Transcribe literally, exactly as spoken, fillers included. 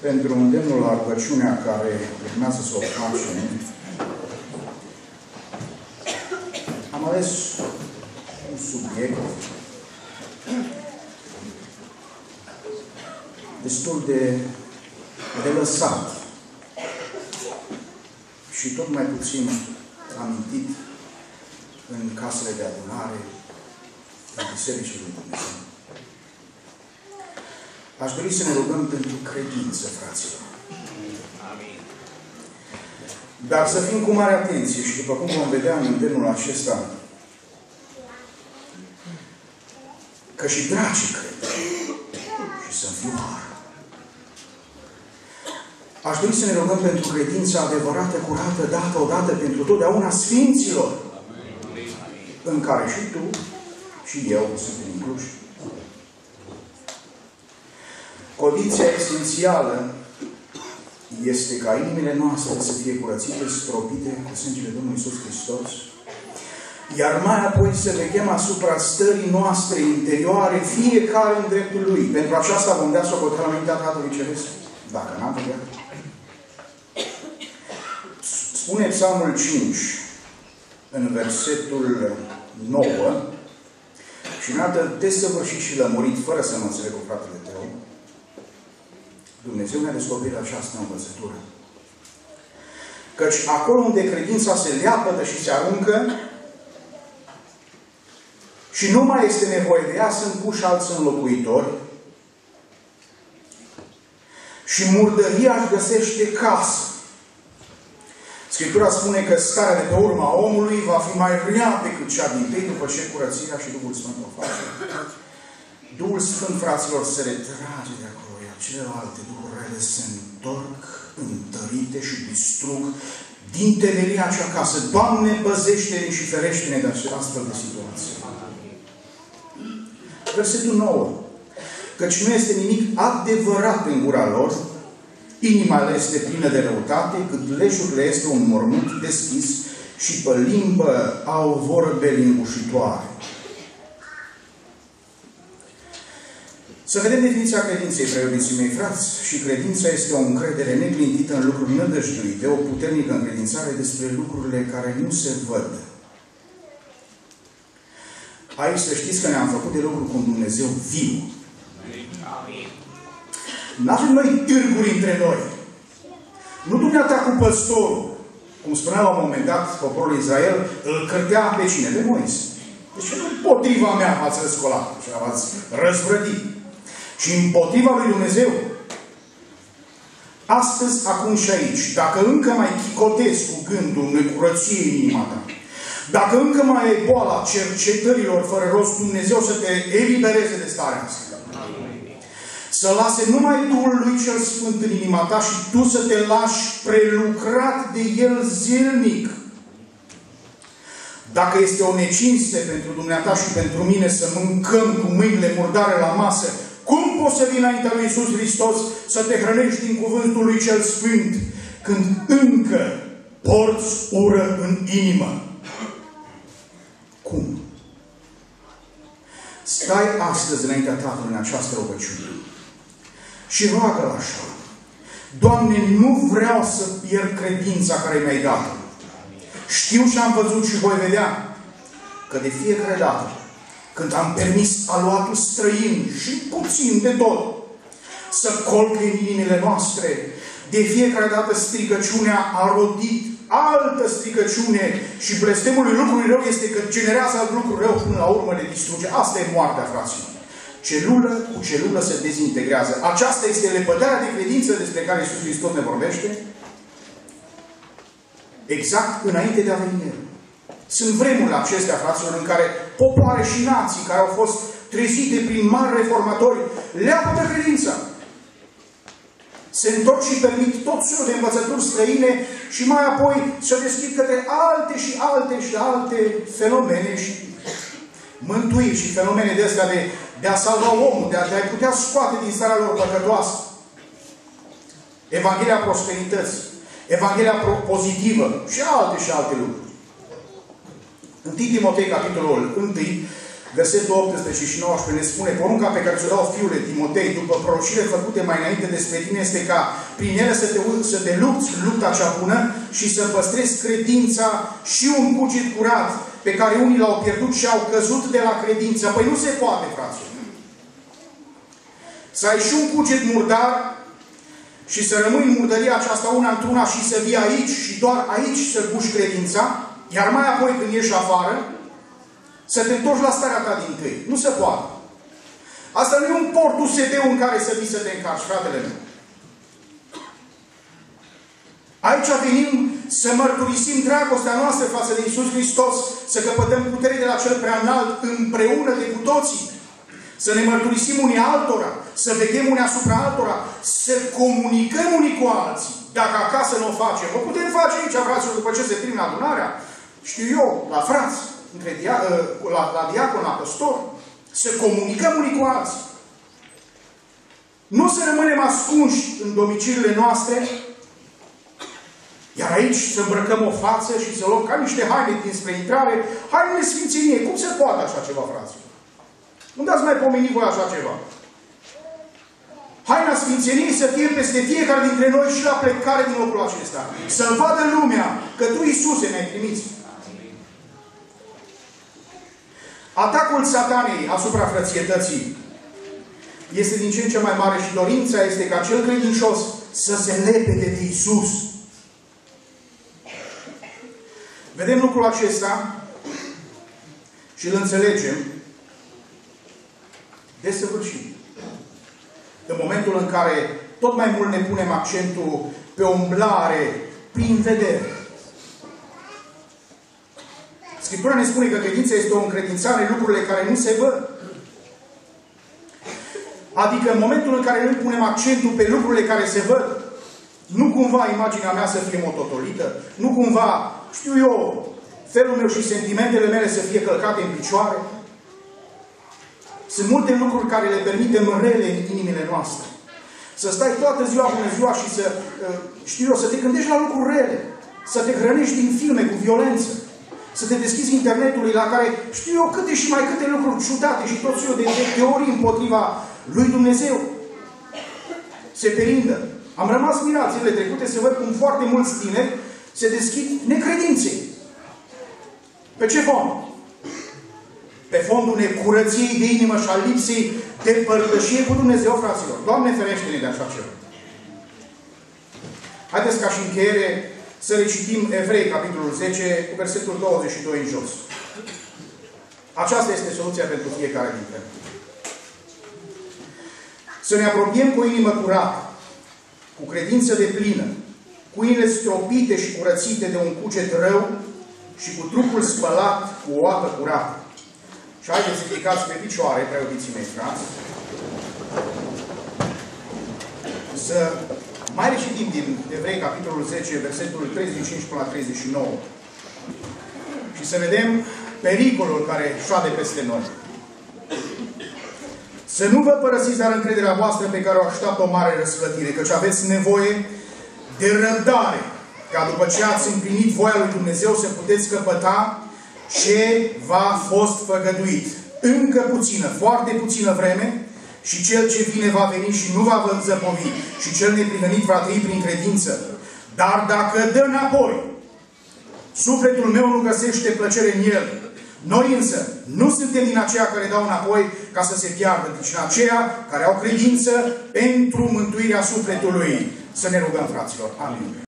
pentru îndemnul la rugăciunea care urmează să o facem, am ales un subiect destul de relăsat și tot mai puțin amintit în casele de adunare, în bisericile lui Dumnezeu. Aș dori să ne rugăm pentru credință, fraților. Amin. Dar să fim cu mare atenție și după cum vom vedea în îndemnul acesta, că și dracii cred și să fiu har. Aș dori să ne rugăm pentru credința adevărată, curată, dată odată pentru totdeauna Sfinților, în care și tu și eu suntem incluși. Condiția esențială este ca inimile noastre să fie curățite, stropite cu sângele Domnului Iisus Hristos, iar mai apoi să veghem asupra stării noastre interioare, fiecare în dreptul Lui. Pentru aceasta vom dea socoteală înaintea Tatălui Ceresc, dacă n-am vedea. Spune Psalmul cinci, în versetul nouă, și îndată desăvârșit și lămurit, fără să mă înțeleg cu fratele tău, Dumnezeu ne-a descoperit această învățătură. Căci acolo unde credința se leapădă și se aruncă, și nu mai este nevoie de ea, sunt puși alți înlocuitori, și murdăria își găsește casă. Scriptura spune că starea de pe urma omului va fi mai rea decât cea din tâi, după ce curățirea și Duhul Sfânt o face. Duhul Sfânt, fraților, se retrage de acolo, iar celelalte duhuri rele se întorc întărite și distrug din temelia acea casă. Doamne, păzește-ne și ferește-ne de astfel de situații. Versetul nouă. Căci nu este nimic adevărat în gura lor, inima le este plină de răutate, cât leșurile este un mormânt deschis și pe limbă au vorbe lingușitoare. Să vedem definiția credinței, preobiții mei frați. Și credința este o încredere neclintită în lucruri nădăjduite, o puternică încredințare despre lucrurile care nu se văd. Aici să știți că ne-am făcut de lucru cu un Dumnezeu viu. N-avem noi târguri între noi. Nu dumneata cu păstorul, cum spunea la un moment dat poporul Israel, îl cărtea pe cine? Pe Moise. Deci nu împotriva mea v-ați răscolat și v-ați răzvrătit. Și împotriva lui Dumnezeu. Astăzi, acum și aici, dacă încă mai chicotezi cu gândul necurăției în inima ta, dacă încă mai e boala cercetărilor fără rost, Dumnezeu să te elibereze de starea asta. Să lase numai Duhul Lui Cel Sfânt în inima ta și tu să te lași prelucrat de El zilnic. Dacă este o necinste pentru dumneata și pentru mine să mâncăm cu mâinile murdare la masă, cum poți să vii înaintea lui Iisus Hristos să te hrănești din cuvântul Lui Cel Sfânt când încă porți ură în inimă? Cum? Stai astăzi înaintea Tatălui în această rugăciune și roagă-L așa. Doamne, nu vreau să pierd credința care mi-ai dat. Știu și am văzut și voi vedea că de fiecare dată când am permis aluatul străin și puțin de tot să colcă în inimile noastre, de fiecare dată stricăciunea a rodit altă stricăciune și blestemul lui lucrului rău este că generează alt lucru rău până la urmă le distruge. Asta e moartea, fraților. Celulă cu celulă se dezintegrează. Aceasta este lepădarea de credință despre care Iisus Hristos ne vorbește exact înainte de a veni El. Sunt vremurile acestea, fraților, în care popoare și nații care au fost trezite prin mari reformatori leapădă credința. Se întorc și permit tot felul de învățături străine și mai apoi se deschid către alte și alte și alte fenomene și mântuiri și fenomene de astea de, de a salva omul, de a, de a putea scoate din starea lor păcătoasă. Evanghelia prosperității, Evanghelia pozitivă și alte și alte lucruri. Întâi Timotei, capitolul unu, versetul optsprezece și nouăsprezece ne spune: porunca pe care ți-o dau, fiule Timotei, după prorocile făcute mai înainte despre tine, este ca prin ele să te, să te lupți lupta cea bună și să păstrezi credința și un cuget curat, pe care unii l-au pierdut și au căzut de la credință. Păi nu se poate, fraților. Să ai și un cuget murdar și să rămâi în murdăria aceasta una într-una și să vii aici și doar aici să puși credința, iar mai apoi când ieși afară, să te întorci la starea ta din tâi. Nu se poate. Asta nu e un port U S B în care să vii să te încarci, fratele meu. Aici venim să mărturisim dragostea noastră față de Iisus Hristos, să căpătăm putere de la Cel Preanalt împreună de cu toții, să ne mărturisim unii altora, să veghem unii asupra altora, să comunicăm unii cu alții. Dacă acasă nu o facem, o putem face aici, fraților, după ce se termină adunarea, știu eu, la frați, între dia la, la diacon, la păstor, să comunicăm unii cu alții. Nu să rămânem ascunși în domiciliile noastre, iar aici să îmbrăcăm o față și să luăm ca niște haine dinspre intrare, hainele sfințenie. Cum se poate așa ceva, fraților? Nu dați mai pomeni voi așa ceva. Haina sfințeniei să fie peste fiecare dintre noi și la plecare din locul acesta. Să-L vadă lumea că Tu, Iisuse, ne-ai trimis. Atacul satanei asupra frățietății este din ce în ce mai mare și dorința este ca cel credincios să se lepede de Iisus. Vedem lucrul acesta și îl înțelegem desăvârșit. În momentul în care tot mai mult ne punem accentul pe umblare prin vedere. Scriptura ne spune că credința este o încredințare în lucrurile care nu se văd. Adică în momentul în care noi punem accentul pe lucrurile care se văd, nu cumva imaginea mea să fie mototolită, nu cumva, știu eu, felul meu și sentimentele mele să fie călcate în picioare. Sunt multe lucruri care le permitem rele în inimile noastre. Să stai toată ziua bună ziua și să, știu eu, să te gândești la lucruri rele. Să te hrănești din filme cu violență. Să te deschizi internetului la care știu eu câte și mai câte lucruri ciudate și tot felul de teorii împotriva lui Dumnezeu. Se perindă. Am rămas mirat zilele trecute să văd cum foarte mulți tineri se deschid necredinței. Pe ce fond? Pe fondul necurăției de inimă și al lipsei de părtășie cu Dumnezeu, fraților. Doamne, ferește-ne de așa ceva. Haideți ca și încheiere să recitim Evrei, capitolul zece, cu versetul douăzeci și doi în jos. Aceasta este soluția pentru fiecare dintre noi. Să ne apropiem cu o inimă curată, cu credință deplină, cu inele stropite și curățite de un cuget rău și cu trupul spălat cu o apă curată. Și haideți să ridicați pe picioare, preobiții mei, frați. Să mai recitim din Evrei, capitolul zece, versetul treizeci și cinci până la treizeci și nouă. Și să vedem pericolul care șade peste noi. Să nu vă părăsiți dar încrederea voastră pe care o așteaptă o mare răsplătire, căci aveți nevoie de răbdare, ca după ce ați împlinit voia lui Dumnezeu să puteți căpăta ce v-a fost făgăduit. Încă puțină, foarte puțină vreme, și cel ce vine va veni și nu va zăpovi, și cel neprihănit va trăi prin credință. Dar dacă dă înapoi, sufletul meu nu găsește plăcere în el. Noi însă nu suntem din aceia care dau înapoi ca să se piardă, ci din aceia care au credință pentru mântuirea sufletului. Să ne rugăm, fraților. Amin.